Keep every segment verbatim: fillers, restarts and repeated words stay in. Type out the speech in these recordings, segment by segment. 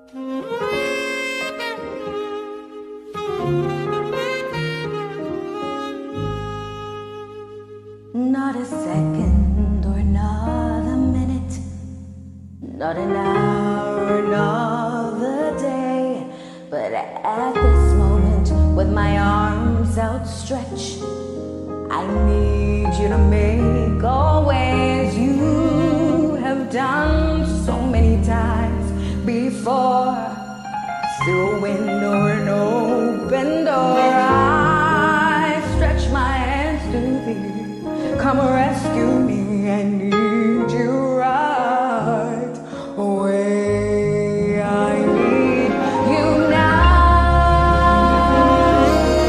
Not a second or another minute, not an hour or another day, but at this moment, with my arms outstretched, I need you to make a way, as you have done so many times before. Through a window or an open door, I stretch my hands to thee. Come rescue me, I need you right away. I need you now.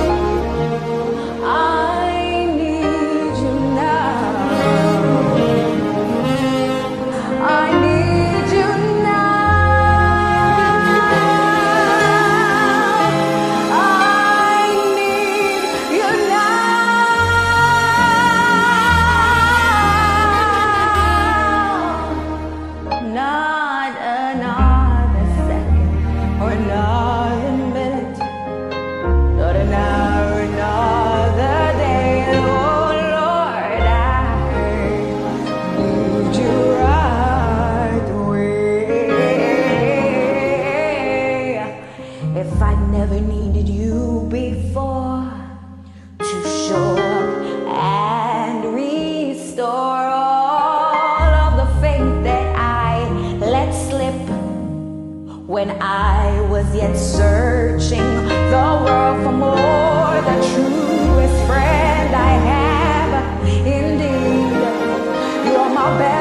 I need you now. I need you now. I need you now. Not another second or another minute, not an hour, another day. Oh Lord, I need you right away. If I never needed you before to show up and restore all of the faith that let slip when I was yet searching the world for more, the truest friend I have indeed. You're my best